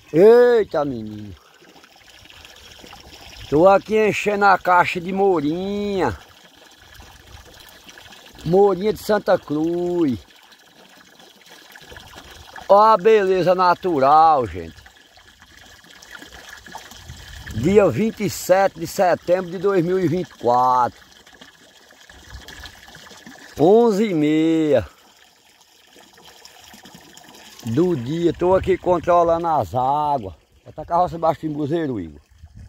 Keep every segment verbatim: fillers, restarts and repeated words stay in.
Eita, menino. Tô aqui enchendo a caixa de morinha. Morinha de Santa Cruz. Ó a beleza natural, gente. Dia vinte e sete de setembro de dois mil e vinte e quatro. onze e meia do dia. Tô aqui controlando as águas. Essa carroça baixo de embuzeiro, Igor.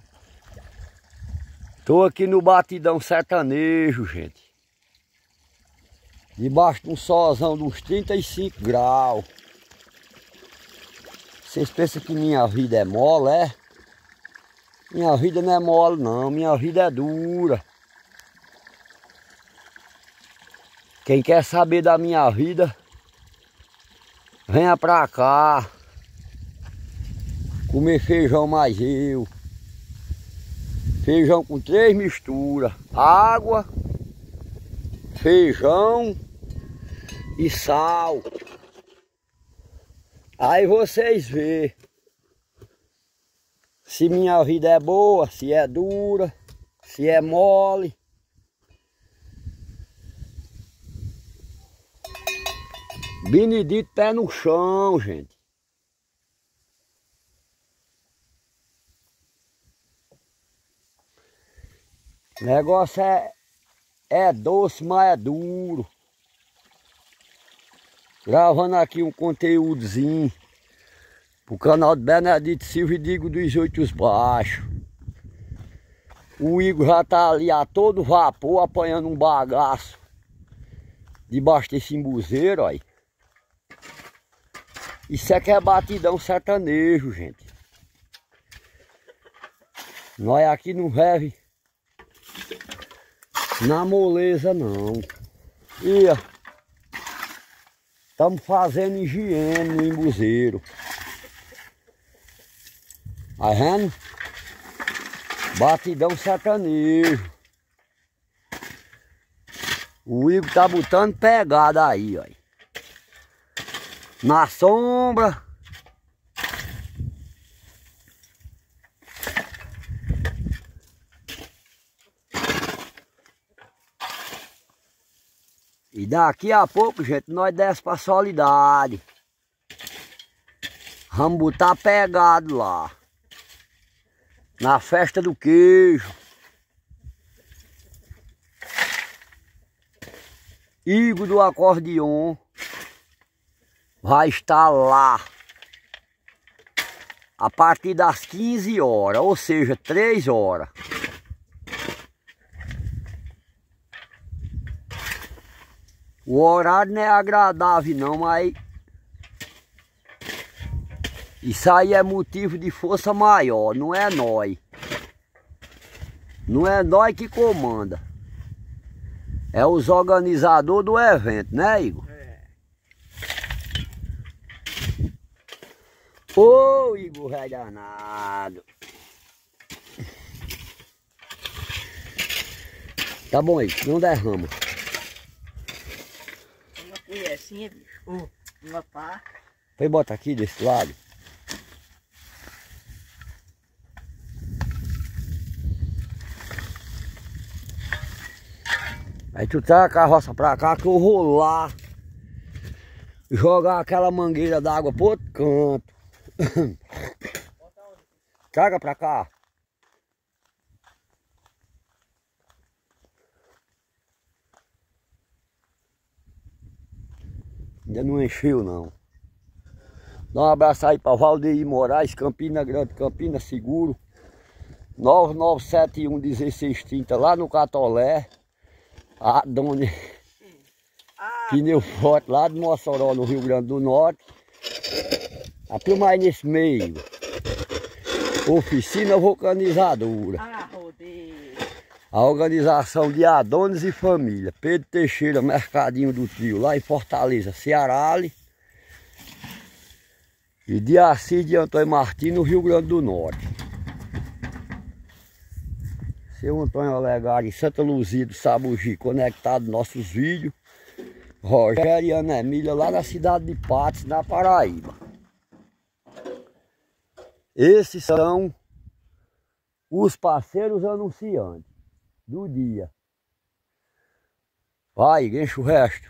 Tô aqui no batidão sertanejo, gente. Debaixo de um solzão de uns trinta e cinco graus. Vocês pensam que minha vida é mole, é? Minha vida não é mole não, minha vida é dura. Quem quer saber da minha vida, venha pra cá. Comer feijão mais eu. Feijão com três misturas. Água, feijão e sal. Aí vocês vê se minha vida é boa, se é dura, se é mole. Benedito pé no chão, gente. O negócio é, é doce, mas é duro. Gravando aqui um conteúdozinho pro canal do Benedito Silva e Digo dos Oito Baixos. O Igor já tá ali a todo vapor apanhando um bagaço debaixo desse embuzeiro, ó. Isso é que é batidão sertanejo, gente. Nós aqui não vive na moleza, não. E ó, estamos fazendo higiene no embuzeiro. Tá vendo? Batidão sertanejo. O Igor tá botando pegada aí, ó. Na sombra. E daqui a pouco, gente, nós desce pra Solidade. Vamos botar pegado lá. Na festa do queijo. Igor do acordeon vai estar lá a partir das quinze horas, ou seja, três horas. O horário não é agradável não, mas isso aí é motivo de força maior, não é nós. Não é nós que comanda. É os organizadores do evento, né, Igor? É. Ô, Igor, velho danado. Tá bom, Igor, não derrama. Uma colherzinha, bicho. Uh, uma pá. Vai botar aqui desse lado. Aí tu traz a carroça pra cá que eu vou lá jogar aquela mangueira d'água pro outro canto. Traga pra cá. Ainda não encheu não. Dá um abraço aí pra Valdeir Moraes, Campina Grande, Campina Seguro. nove nove sete um, dezesseis trinta lá no Catolé. A dona ah, Pneu Forte lá de Mossoró, no Rio Grande do Norte. A turma aí nesse meio. Oficina Vulcanizadora. Ah, rodeio. A organização de Adonis e Família. Pedro Teixeira, Mercadinho do Trio, lá em Fortaleza, Ceará. E de Assis de Antônio Martins, no Rio Grande do Norte. Seu Antônio Olegário, Santa Luzia do Sabugi, conectado nos nossos vídeos. Rogério e Ana Emília, lá na cidade de Patos, na Paraíba. Esses são os parceiros anunciantes do dia. Vai, enche o resto.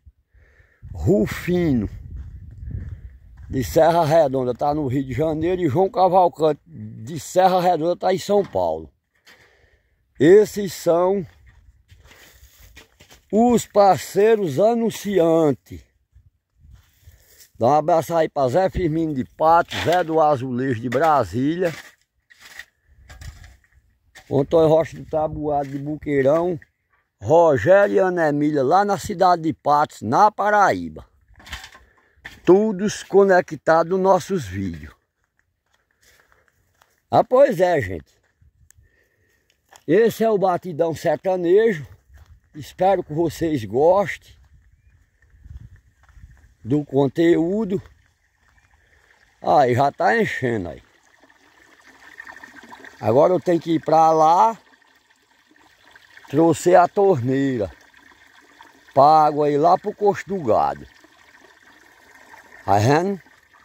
Rufino, de Serra Redonda, tá no Rio de Janeiro, e João Cavalcante, de Serra Redonda, tá em São Paulo. Esses são os parceiros anunciantes. Dá um abraço aí para Zé Firmino de Patos, Zé do Azulejo de Brasília, Antônio Rocha do Tabuado de Buqueirão, Rogério e Ana Emília lá na cidade de Patos, na Paraíba. Todos conectados nos nossos vídeos. Ah, pois é, gente. Esse é o Batidão Sertanejo. Espero que vocês gostem do conteúdo. Aí, já tá enchendo aí. Agora eu tenho que ir pra lá. Trouxe a torneira. Pago aí lá pro coxo do gado. Tá vendo?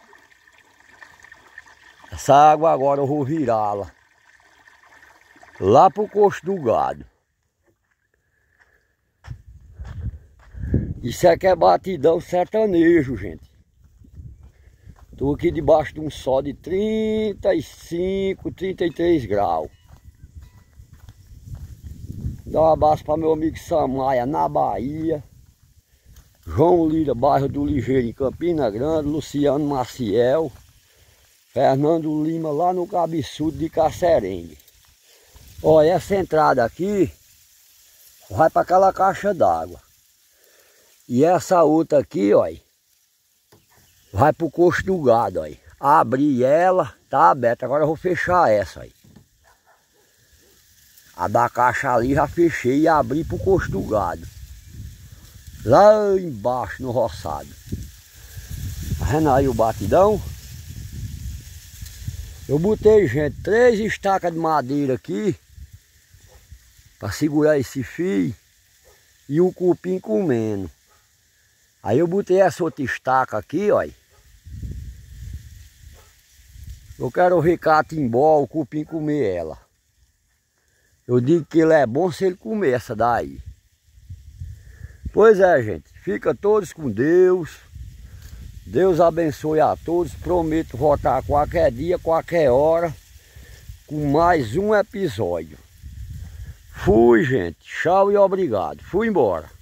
Essa água agora eu vou virá-la lá pro coxo do gado. Isso aqui é batidão sertanejo, gente. Tô aqui debaixo de um sol de trinta e cinco, trinta e três graus. Dá um abraço para meu amigo Samaia, na Bahia. João Lira, bairro do Ligeiro, em Campina Grande. Luciano Maciel. Fernando Lima, lá no Cabeçudo de Cacerengue. Olha, essa entrada aqui vai para aquela caixa d'água. E essa outra aqui, ó, vai pro coxo do gado, ó. Abri ela, tá aberta. Agora eu vou fechar essa aí. A da caixa ali já fechei e abri pro coxo do gado. Lá embaixo no roçado. Tá vendo aí o batidão? Eu botei, gente, três estacas de madeira aqui para segurar esse fio e o cupim comendo. Aí eu botei essa outra estaca aqui, ó. Eu quero ver catimbó, o cupim comer ela. Eu digo que ele é bom se ele comer essa daí. Pois é, gente. Fica todos com Deus. Deus abençoe a todos. Prometo voltar qualquer dia, qualquer hora, com mais um episódio. Fui, gente. Tchau e obrigado. Fui embora.